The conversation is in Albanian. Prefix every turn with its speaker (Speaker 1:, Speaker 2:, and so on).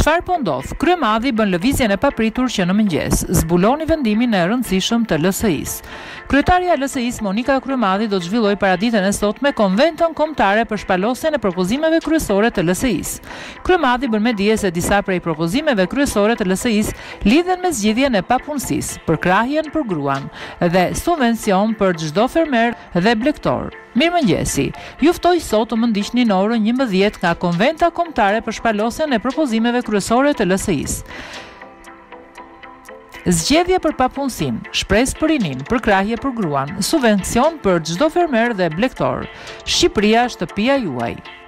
Speaker 1: Çfarë po ndodh? Kryemadhi bën lëvizjen e papritur që në mëngjes zbuloni vendimin e rëndësishëm të LSI-s. Kryetaria e LSI-s Monika Kryemadhi do të zhvillojë paraditën e sotme konventën kombëtare për shpalosjen e propozimeve kryesore të LSI-s. Kryemadhi bën me dije se disa prej propozimeve kryesore të LSI-s lidhen me zgjidhjen e papunësisë, përkrahjen për gruan dhe subvencion për çdo fermer dhe blegtor. Mirëmëngjesi. Ju ftoj sot të më ndiqni në orën 11 nga konventa kombëtare për shpalosjen e propozimeve kryesore të LSI-s. Zgjedhje për papunësinë, shpresë për rinin, përkrahje për gruan, subvencion për çdo fermer dhe blegtor. Shqipëria, shtëpia juaj.